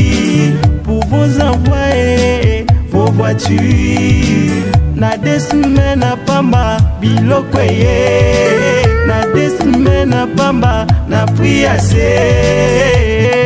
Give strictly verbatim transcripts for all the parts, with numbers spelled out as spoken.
pour vous envoyer vos voitures. Na des semaines à pamba bilokweye, na des semaines à pamba na priase.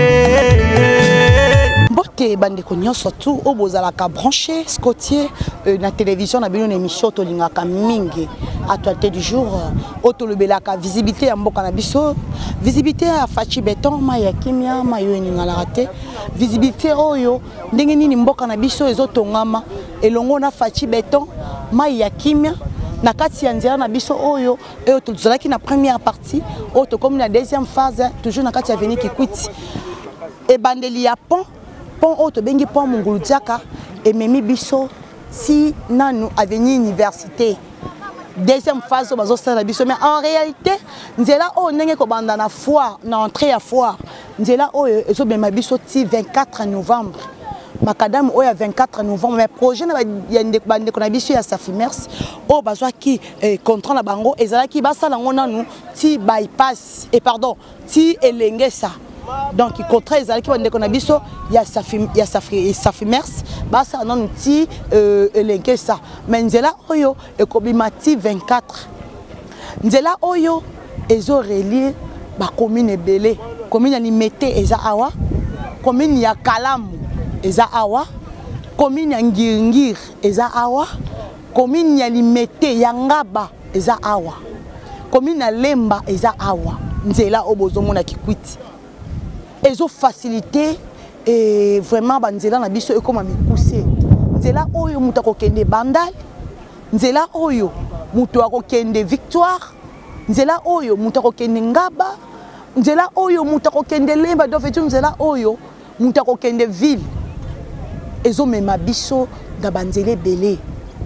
Bote bande konyo surtout au bozalaka branché Scottier euh, na télévision na bino émission to lingaka mingi actualité du jour auto lebelaka visibilité ya mboka na biso, visibilité ya Fachi Béton ma ya kimia ma yo ningala raté, visibilité oyo ndenge nini mboka na biso ezotongama elongo na Fachi Béton ma ya kimia na kati ya nzela na biso oyo et tozalaki na première partie auto comme la deuxième phase toujours na kati ya Avenue Kikwiti et bandeli ya pont pont auto bengi pont Mungulu Diaka et memi biso si nanu Avenue Université deuxième phase bazo sala biso mais en réalité nzela o ndenge ko banda na foire na entrée ya foire nzela o ezo bema biso ti vingt-quatre novembre makadam o ya vingt-quatre novembre mais projet na ya ndeko bande ko na biso ya Safimers o bazwa ki contrat na bango ezala ki basala ngona nu ti bypass et pardon ti elengesa. Donc il contrat les qui vont déconner biso il y a Safim il y a Safri Safimers basa non ti euh elenke ça mais nzela oyo e kobimati vingt-quatre nzela oyo ezo relier ba commune belé commune limité eza awa commune ya Kalamu eza awa commune ya Ngir eza awa commune ya limité ya Ngaba eza awa commune ya Lemba eza awa nzela obozo mona Kikwiti ezo facilité et vraiment banzela na biso ekoma mikuse nzela oyo mutu akokende Bandal nzela oyo mutu akokende Victoire nzela oyo mutu akokende Ngaba nzela oyo mutu akokende Lemba do vetu nzela oyo mutu akokende ville ezo mema biso da banzele belé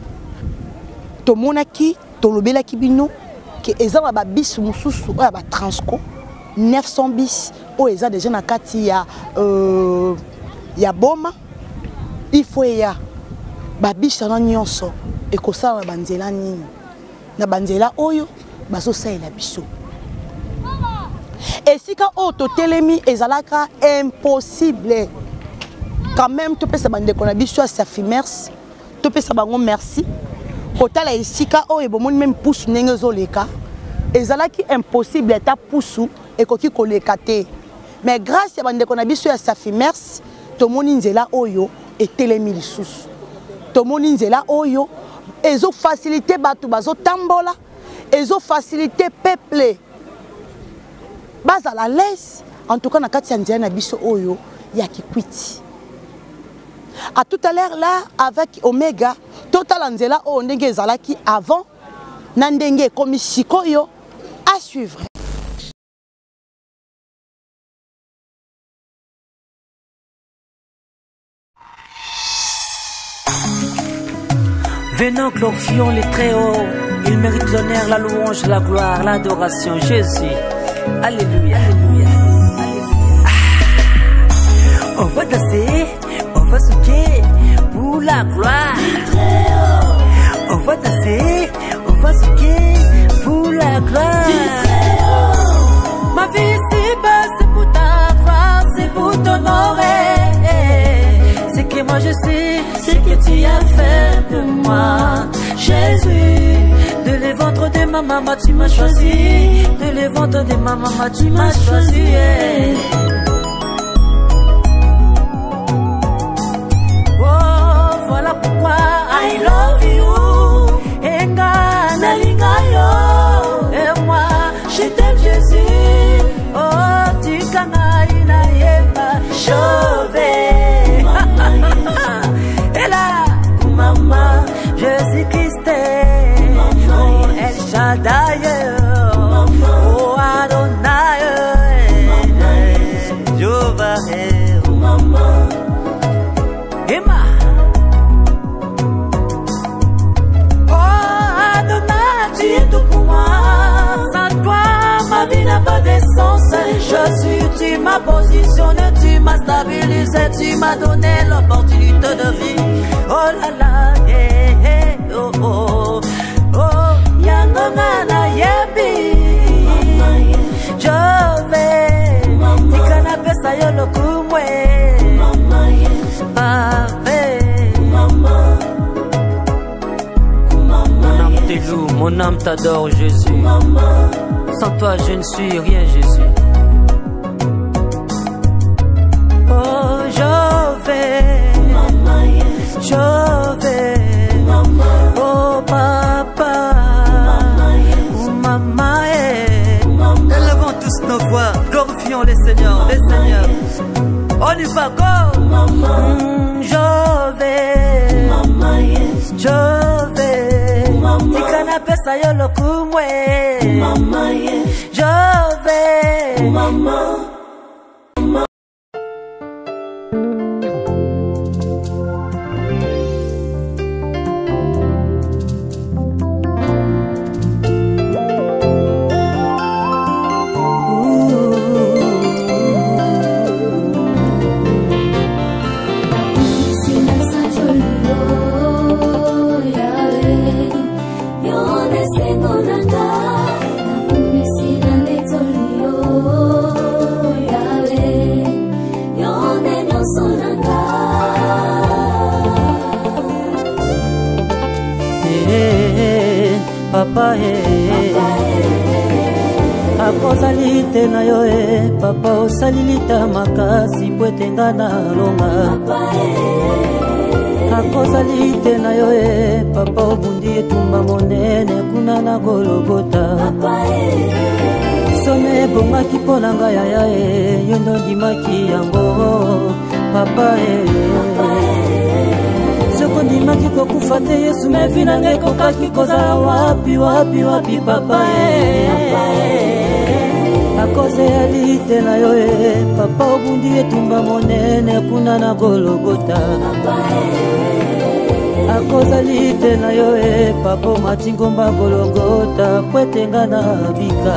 to monaki to lobela kibino ke ezala ba bisu mususu oya ba Transco neuf cents bis o eza déjà na kati ya euh ya boma il faut ya ba bis na nyonso e ko sala banzela nini na banzela oyo baso saela biso et si ka o to telemi ezalaka impossible quand même to pesa bande ko na biso sa Safimers to pesa bango merci kotala esika o e bomoni même pousse ndenge zoleka ezalaki impossible ta pousse et koki kolekate mais grâce à bande kona biso ya Safimers tomoni nzela oyo et telemi lisusu tomoni nzela oyo ezo facilité batu bazo tambola ezo facilité peuple baza la laisse en tout cas na kati ya nzela na biso oyo ya Kikwiti. À tout à l'heure là avec Omega total nzela o ndenge ezalaki avant na ndenge komi sikoyo à suivre. Venons, glorifions les très hauts. Il mérite l'honneur, la louange, la gloire, l'adoration. Jésus. Alléluia. Alléluia. Ah. On va danser, on va sauter pour la gloire. On va danser, on va sauter pour la gloire. Ma vie ici-bas, c'est pour ta gloire, c'est pour t'honorer. Ce que moi je sais, c'est que tu as fait de moi, Jésus. De les ventres de ma maman, tu m'as choisi. De les ventres de ma maman, tu m'as choisi. Oh, voilà pourquoi I love you. Enga nalinga yo. Et moi, je t'aime Jésus. Oh, tu kana ina yeba chauvé. Et là, maman, Jésus-Christ, oh El Shaddai, oh Adonai, Jehovah, Emma, oh Adonai, tu es tout pour moi. Sans toi, ma vie n'a pas de sens. Je suis, tu m'as positionné, tu m'as stabilisé, tu m'as donné l'opportunité de vie. Oh là là, yeah, yeah, oh oh, oh, yangona yebi, je vais, tikana pesa yo lokumwe, te loue, mon âme t'adore Jésus. Sans toi je ne suis rien Jésus. Oh je vais, je vais, oh papa, oh maman, élevons tous nos voix, glorifions les seigneurs, les seigneurs. On y va, go! Mm, je vais, je vais, si canapé ça y est le coup, je vais, papa eh, akozali te na yo eh, papa osalilita makasi po etenga na longa. Akozali te na yo eh, papa obundi etumba monene kuna na Golgota. Some ebongaki mpo na ngai yaya eh, yo ndo ndimaki yango papa eh. Soko ndimaki kokufa te Yesu mevi nange kokaki kozala wapi wapi wapi papa eh. Akozali te na yo eh, papa obundi etumba monene kuna na Golgota. Akozali te na yo eh, papa matingomba Golgota po etenga na bika.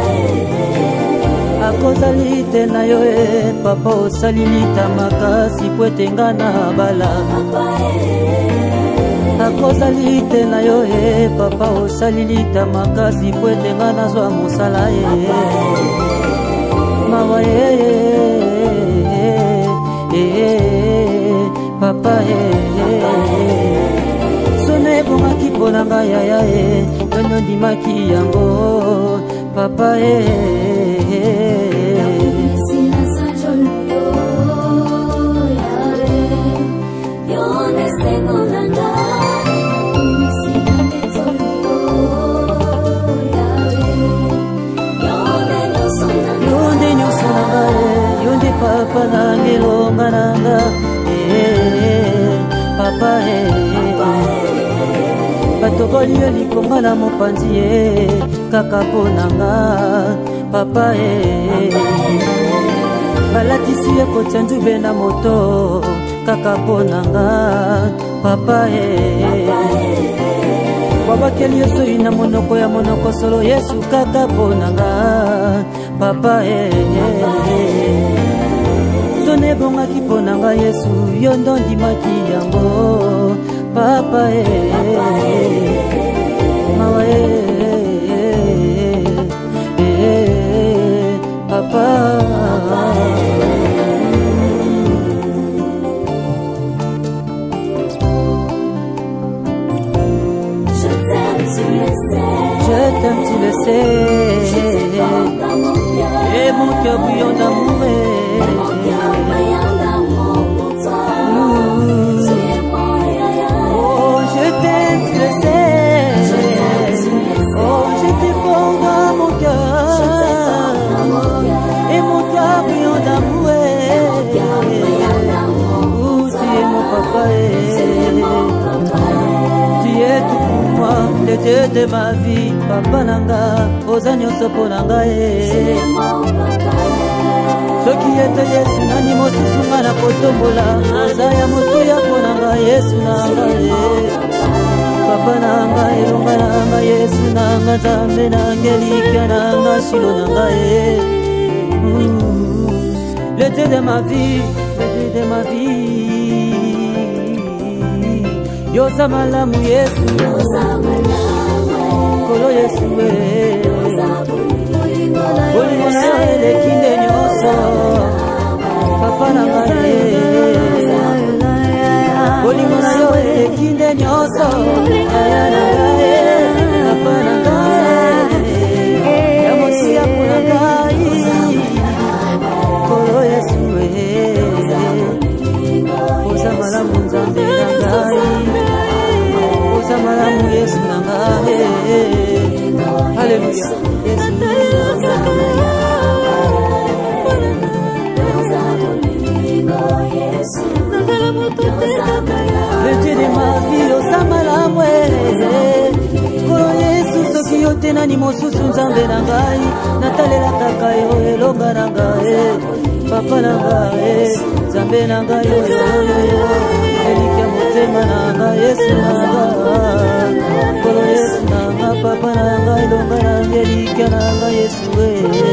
Akozali te na yo eh, papa osalilita makasi po etenga na bala. Akozali te na yo eh, papa osalilita makasi po etenga na zwa mosala eh. Mawa eh, eh, eh, papa eh. Sone bongaki mpo na ngai yaya eh, yo ndo ndimaki yango papa eh. Papa nange longa nanga eh, papa eh, batokoli yo likonga na mopanzi eh, kaka po nanga papa eh, balatisi ye kotia nzube na moto kaka po nanga papa eh, babakeli yo soi na monoko ya monoko solo Yesu kaka po nanga papa eh. Sone bongaki mpo na ngai Yesu yo ndo ndimaki yango papa eh. Mawa eh, eh, papa. Je t'aime, tu le sais. Et mon cœur bouillon d'amour. Oh, je t'aime, tu le sais. Oh, je t'ai bon dans mon cœur. Et mon cœur bouillon d'amour. Oh, tu es mon papa. Tu es tout pour moi, le Dieu de ma vie. Papa nanga, ozanyo sopo nanga eh. Soki ete Yesu nani mosusu nga na kotombola. Azaya motu ya ponanga Yesu nanga eh. Papa nanga elonga nanga Yesu nanga Nzambe nanga elikya nanga shilo nanga eh. Le Dieu de ma vie, le Dieu de ma vie. Yoza malamu Yesu, kolo Yesu eh. Bolingo na yo elekinde nyonso papa nanga eh. Bolingo na yo elekinde nyonso Le Dieu de ma vie, osamala mwe. Kolo Yesu soki yote nani mosusu nzambe na ngai. Natalela kaka yo elonga na ngai. Papa na ngai, nzambe na ngai yo yo yo. Elika motema na ngai Yesu na ngai. Kolo Yesu na ngai, papa na ngai elonga na ngai. Elika na ngai Yesu we.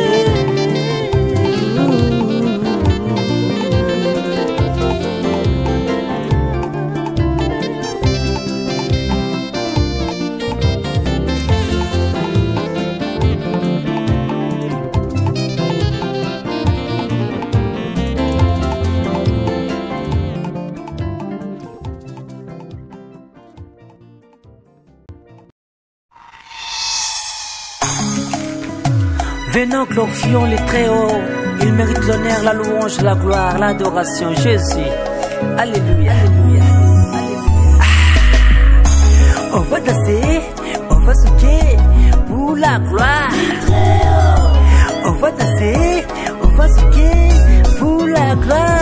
Venons, glorifions les très hauts. Il mérite l'honneur, la louange, la gloire, l'adoration. Jésus. Alléluia. Alléluia. Ah. On va danser, on va sauter pour la gloire. On va danser, on va sauter pour la gloire.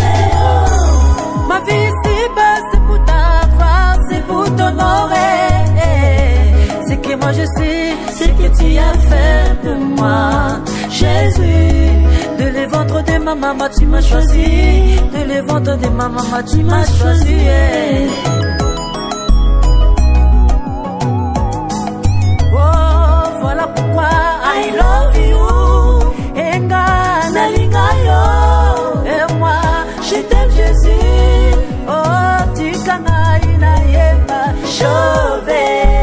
Ma vie c'est bas, c'est pour ta gloire, c'est pour t'honorer. C'est que moi je sais, c'est que tu as fait pour moi, Jésus. De les ventres de ma maman tu m'as choisi, de les ventres de ma maman tu m'as choisi. Oh, voilà pourquoi I love you. Enga nalinga yo, et moi je t'aime Jésus. Oh, tu kanaï na yeba chauvé.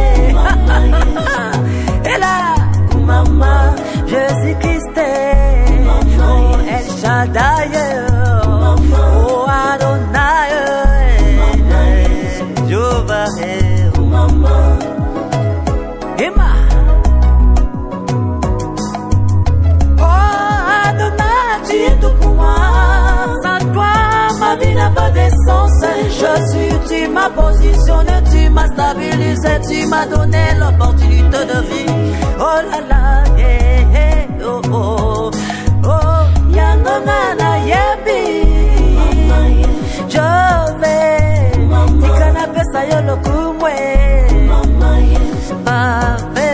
Et là, maman, Jésus-Christ, oh El Shaddai, oh Adonai, Jéhovah, Emma, oh Adonai, tu es tout pour moi. Sans toi, ma vie n'a pas de sens. Jésus, tu m'as positionné, tu m'as stabilisé, tu m'as donné l'opportunité de vie. Oh là là, yeah, yeah, oh oh, oh, yangona yebi, jove, tikana pesa yolo kumwe, babe,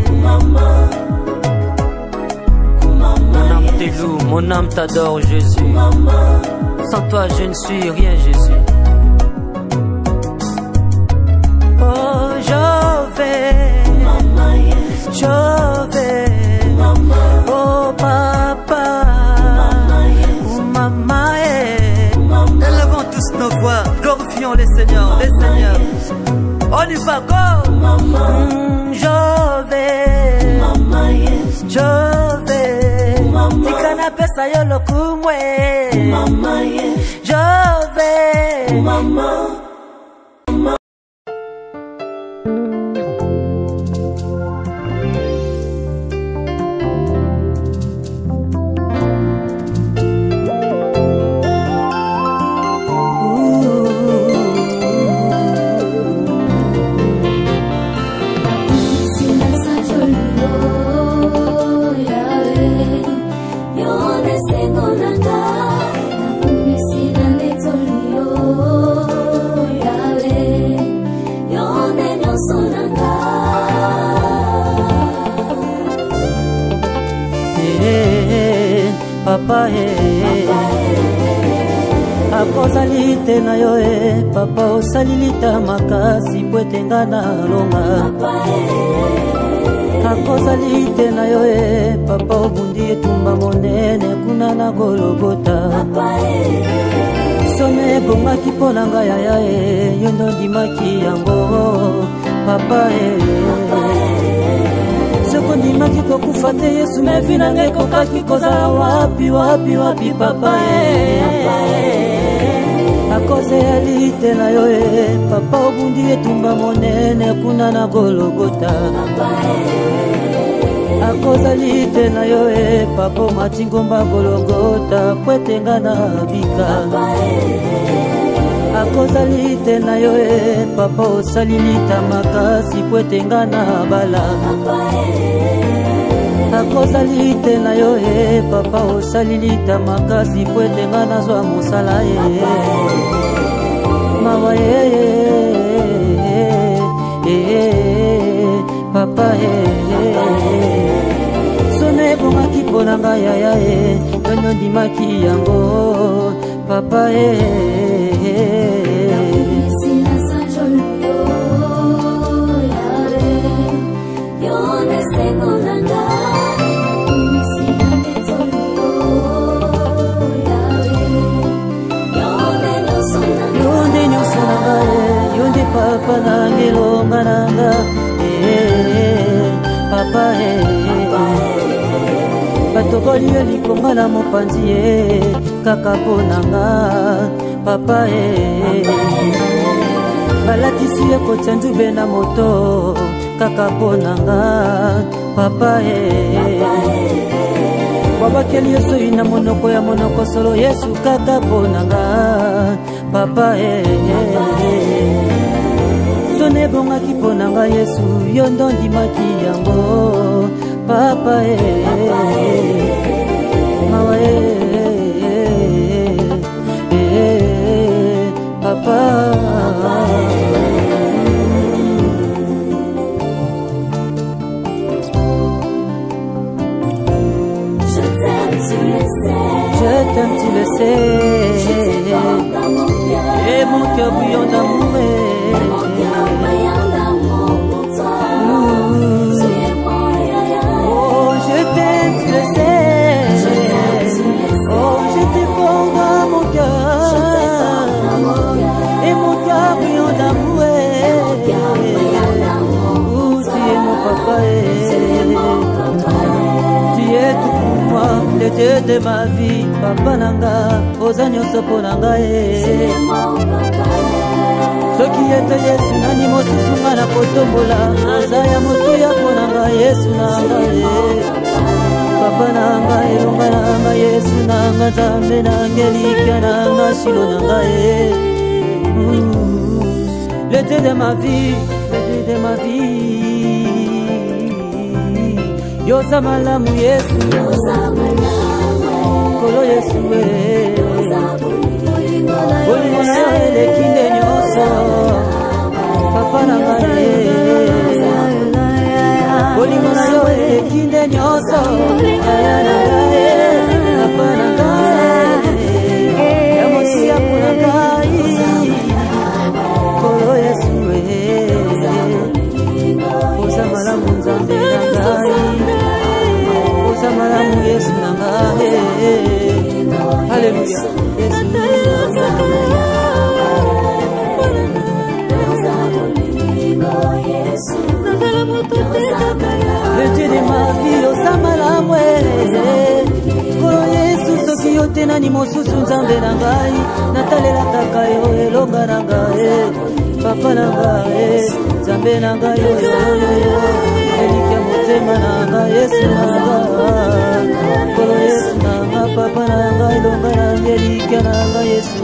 mon âme te loue, mon âme t'adore Jésus. Sans toi je ne suis rien Jésus. Oh je vais, je vais, oh papa, oh maman, élevons tous nos voix, glorifions les seigneurs, les seigneurs. On y va, go. Mm, je vais, je vais, tikana pesa yolo kumwe, je vais, maman. Papa eh, akozali te na yo eh, papa osalilita makasi po etenga na longa. Akozali te na yo eh, papa obundi etumba monene kuna na Golgota. Some ebongaki mpo na ngai yaya eh, yo ndo ndimaki yango papa eh. Soko ndimaki kokufa te Yesu mevi nange kokaki kozala wapi wapi wapi papa eh. Akoze alite na yo eh, papa obundi etumba monene kuna na Golgota. Akozali te na yo eh, papa matingomba Golgota kwetenga na bika. Akozali te na yo eh, papa osalilita makasi kwetenga na bala. akozali te na yo e papa osalilita makasi po ete nga nazwa mosala e mawa e papa e sone ebongaki mpo na ngai yaya e yono ndimaki yango papa e papa nangelonga nanga papa batokoli yo likonga na mopanzi ye kaka mpo nanga papa balatisi ye kotya nzube na moto kaka mpo nanga papa babakeli yo soi na monoko ya monoko solo yesu kaka mpo nanga papa sone bongaki mpo na nga yesu yo ndo ndimaki yango papa e mawa e papa je t'aime tu le sais et mon cœur bouillon d'amour le Dieu de ma vie, papa nanga, oza nyonso po nanga e. Soki ete Yesu nani mosusu nga na kotombola, aza ya motu ya po nanga Yesu nanga e. Papa nanga elonga nanga Yesu nanga Nzambe nanga elikya nanga shilo nanga e. Le Dieu de ma vie, le Dieu de ma vie. Yoza malamu Yesu, yoza malamu Kolo Yesu we Bolingo na yo elekinde nyoso Papa nanga ye Bolingo na yo elekinde nyoso Yaya nanga ye Papa nanga ye Yamosi ya punanga ye Kolo Yesu we Oza malamu Nzambe nanga ye Oza malamu Yesu nanga ye Alléluia Yesu le Dieu de ma vie oza malamu Kolo Yesu soki yo te nani mosusu Nzambe na ngai natalela kaka yo elonga na ngai papa na ngai Nzambe na ngai oyoyoyo elikya motema na ngai Yesu na ngai Kolo Yesu na ngai papa na ngai elonga na ngai elikya na ngai Yesu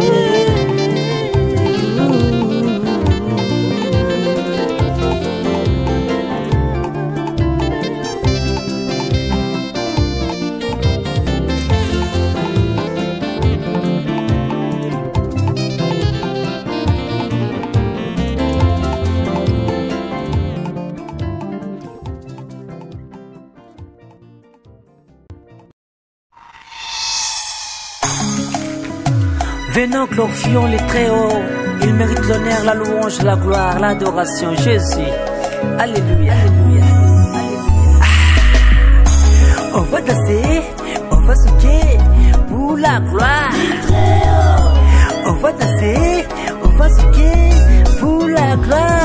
Venons, glorifions les très hauts. Il mérite l'honneur, la louange, la gloire, l'adoration. Jésus. Alléluia. Alléluia. Ah. On va danser, on va souquer pour la gloire. On va danser, on va souquer pour la gloire.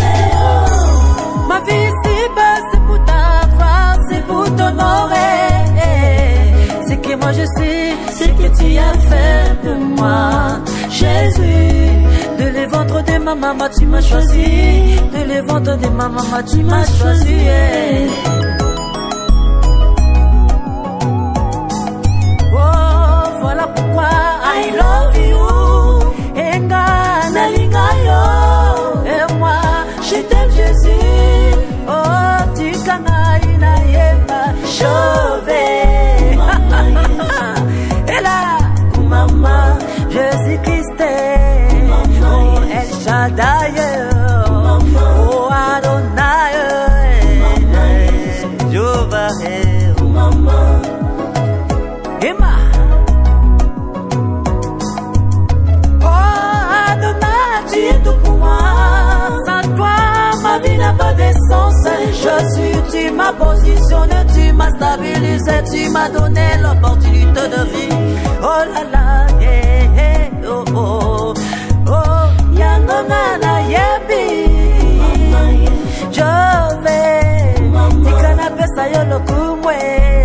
Ma vie c'est bas, c'est pour ta gloire, c'est pour t'honorer. C'est que moi je sais, c'est que tu as fait pour moi, Jésus. De les ventres de ma maman tu m'as choisi, de les ventres de ma maman tu m'as choisi. Oh, voilà pourquoi I love you. Enga nalinga yo, et moi je t'aime Jésus. Oh, tu kana ina yeba, m'as positionné, tu m'as stabilisé, tu m'as donné l'opportunité de vie. Oh là là, yeah, yeah, oh oh, oh, yangona yebi. Je vais, tikana pesa yolo kumwe.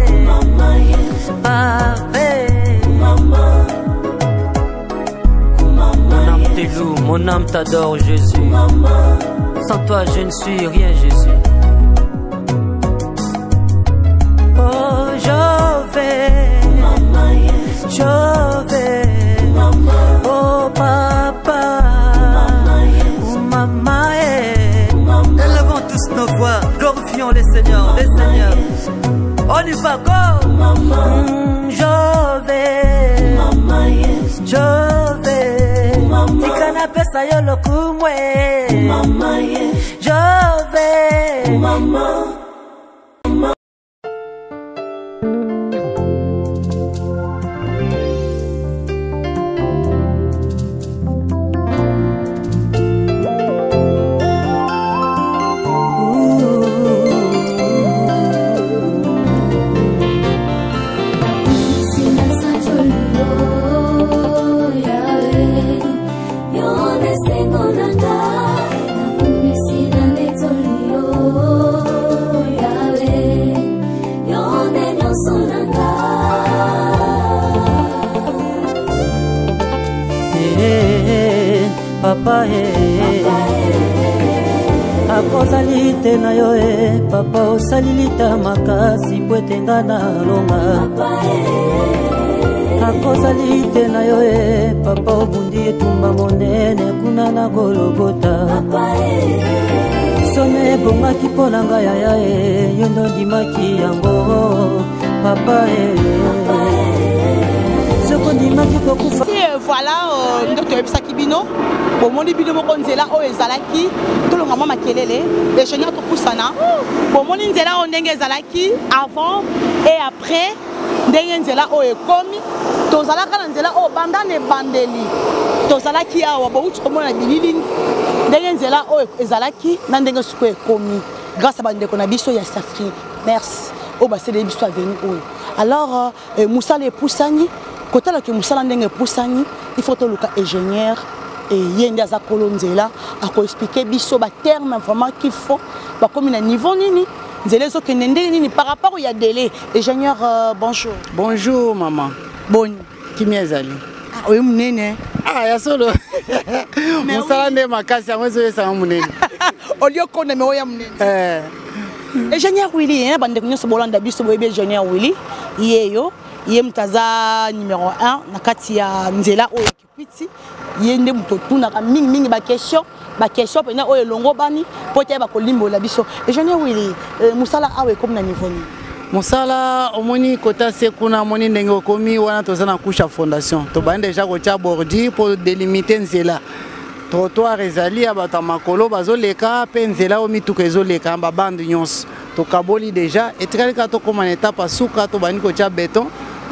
Mon âme te loue, mon âme t'adore, Jésus. Sans toi, je ne suis rien, Jésus. Oh, je vais, je vais. Oh, papa, maman, élevons tous nos voix, glorifions les seigneurs, les seigneurs. On y va, go! Mm, je vais, je vais. Tikana pesa yolo kumwe. Je vais, papa eh, akozali te na yo eh, papa osalilita makasi po etenga na longa. Akozali te na yo eh, papa obundi etumba monene kuna na Golgota. Some ebongaki mpo na ngai yaya eh, yo ndo ndimaki yango papa eh. Voilà, euh, docteur Ebisaki Bino, bon, mon début de mon konzela, oh, ezalaki, tout le moment makelele, les jeunes tout poussana. Bon, mon inzela, on dengue ezalaki avant et après, dengue nzela, oh, ekomi, tozalaka nzela, oh, bandane bandeli, tozalaki awa, bon, tu comprends la bilili, dengue nzela, oh, ezalaki, nandengue suko ekomi, grâce à bande qu'on a biso ya Safri, merci, oh, bah, c'est des biso à venir, oh. Alors, euh, Moussa les poussani. Quand on Moussala ndenge poussani, il faut que le ingénieur et yende za kolonzela a expliquer biso ba terme vraiment qu'il faut ba comme na niveau nini nzela zo ke ndenge nini par rapport au ya délai. Ingénieur euh, bonjour. Bonjour maman. Bon Kimi ezali. Ah oui munene. Ah ya solo. Moussala ndé makasi amwe zo yesa munene. Olio kona me oya munene. Eh. Ingénieur Willy hein bande kunyo so bolanda biso boye ingénieur Willy yeyo. Yé mutaza numéro un na kati ya nzela oyo kipiti yende mutotu na mingi mingi ba question ba question pena oyo longo bani pote ba kolimbo la biso et je ne oui musala awe comme na niveau ni musala omoni kota sekuna moni ndenge komi wana tozana kusha fondation to bande déjà ko tia bordi pour délimiter nzela trottoir ezali ya bata makolo bazoleka pe nzela o mituka ezoleka ba bande nyonso to kaboli déjà et très ka to comme en étape suka to bani ko tia béton.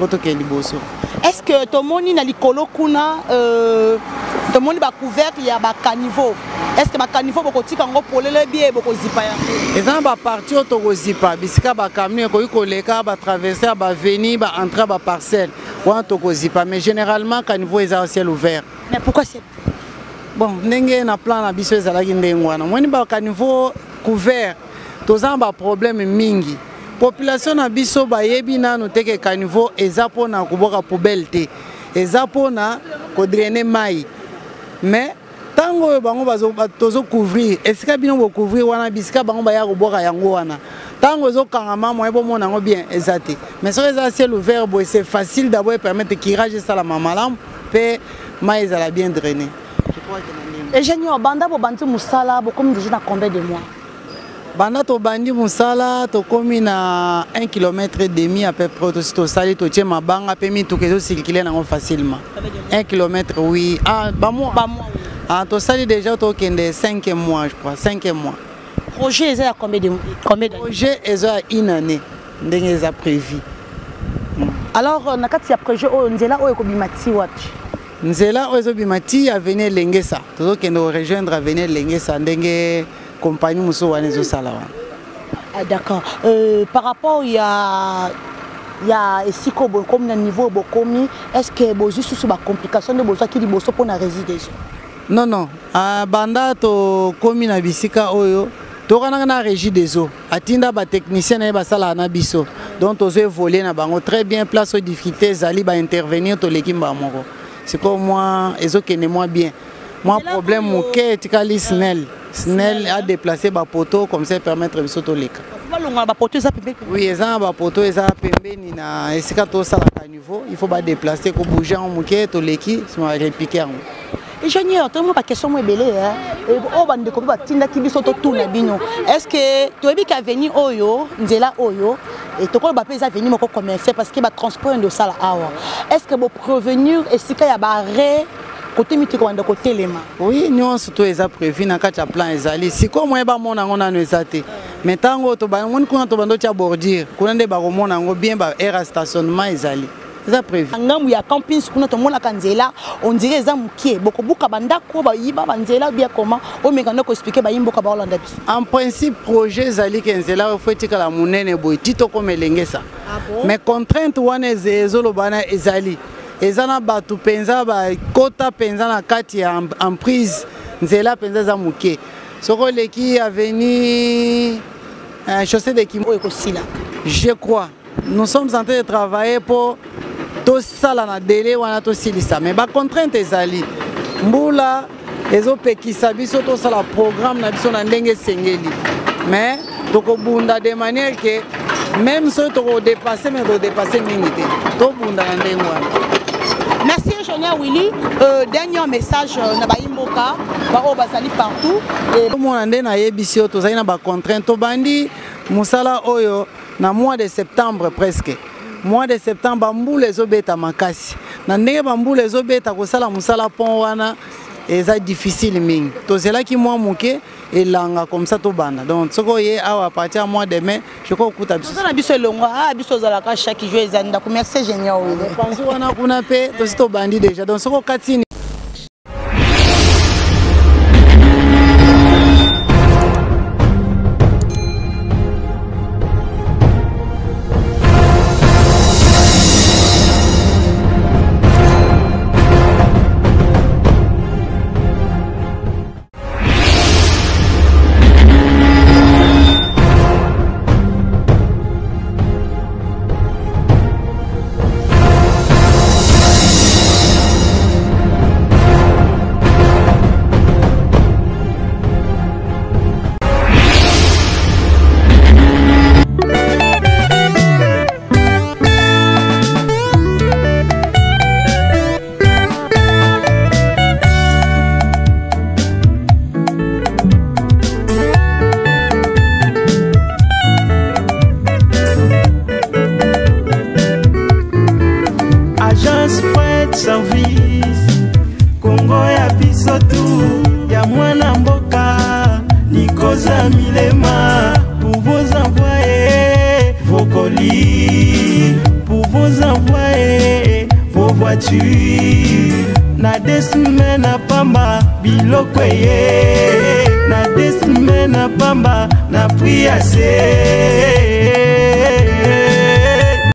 Est-ce que tout le monde a likolo kuna euh tout le monde a couvert il y a ba caniveau. Est-ce que ba caniveau boko tika ngo polele bien boko zipa ya. Ezan ba parti to ko zipa bisika ba camion ko ikoleka ba traverser ba venir ba entrer ba parcelle. Wa to ko zipa mais généralement caniveau est à ciel ouvert. Mais pourquoi c'est bon ndenge na plan na biso ezalaki ndenge wana. Moni ba caniveau couvert. Tozan ba problème mingi. Population na biso ba yebi nanu teke caniveau ezapo na kuboka poubelle te ezapo na ko drainer mai mais tango bango bazo tozo couvrir esika bino bo couvrir wana bisika bango ba ya kuboka yango wana tango zo kangama mo ebo mona ngo bien ezate mais so eza ciel ouvert bo c'est facile d'abord permettre kirage ça la mamalam pe mai ezala bien drainer. Je crois que ingénieur banda bo bantu musala bo comme déjà na combien de mois. Banda to bandi musala to komi na un kilomètre et demi à peu près to sali to tie mabanga pe mi to kezo circuler nango facilement. un kilomètre oui. Ah ba mois. Ba mois. Ah to sali déjà to kende cinq mois je crois, cinq mois. Projet est à combien de combien de projet est à une année. Ndenge est prévu. Alors na kati ya projet o nzela o ekobimati wapi? Nzela o ezobimati avenir Lengesa. To kende rejoindre avenir Lengesa ndenge compagnie muso wana zo sala wana. Ah, d'accord. Euh, par rapport il y a il y a ici comme niveau bokomi, est-ce que vous juste sur la complication de besoin qui dit bosso pour la résidence? Non non, à banda to komi na bisika oyo, to kana na régie des eaux. Atinda ba technicien na ba sala na biso. Donc aux voler na bango très bien place aux difficultés zali ba intervenir to l'équipe ba moko. C'est comme moi ezo kene moi bien. Moi problème mon quai tikali snell. Snell a déplacé ba poteau comme ça permettre biso to leka. Oui, ils ont un poteau, ils ont un pembeni na esika to sala ka niveau, il faut ba déplacer ko bouger en muke to leki, c'est ma répliquer. Ingénieur, tu as une question moi belé hein. Et au bande ko ba tinda ki biso to tourna bino. Est-ce que tu ebi ka venir oyo, nzela oyo et to ko ba pesa venir moko commercer parce que ba transport de sala awa. Est-ce que bo prévenir esika ya ba ré côté miti ko ndako telema? Oui, nous surtout ils a prévu na ka plan ezali. Si ko moi ba mona ngona no ezate. Mais tant que tu vas à bordir, tu vas à bien air stationnement ezali. C'est prévu. Il y a camping, on dirait que beaucoup en principe, projet ezali kenzela faut que la monnaie boy tito comme ça. Mais contrainte wana ezolo bana ezali. Ezana batu penza ba kota penza na kati en prise nzela penza za muke. Soko leki a venu euh, chaussée de Kimo et Kosila. Je crois. Nous sommes en train de travailler pour tout ça là na délai ou na tout ça. Mais ba contrainte ezali. Mbula ezo pekisa biso to ça la programme na biso na ndenge sengeli. Mais toko bunda de manière que même si toko dépasser mais toko dépasser minute. To bunda na ndenge wana. Merci ingénieur Willy. Euh, dernier message na ba imboka ba o bazali partout et tout monde ande na yebisio to zaina ba contrainte to bandi musala oyo na mois de septembre presque. Mois de septembre mbule ezobeta makasi. Na ndenge bambule ezobeta ko sala musala pont wana eza difficile mingi. To zela ki moi muke elanga comme ça to bana. Donc soko ye awa à partir mois de mai je crois kuta biso. Na biso longa ah biso zala ka chaque jour ezanda ko merci ingénieur Willy. Pense wana kuna pe to sito bandi déjà. Donc soko katini service Congo ya biso tu ya mwana mboka Nikoza Milema pour vous envoyer vos colis, pour vous envoyer vos voitures. Na des semaines à pamba biloko ye, na des semaines à pamba na priase.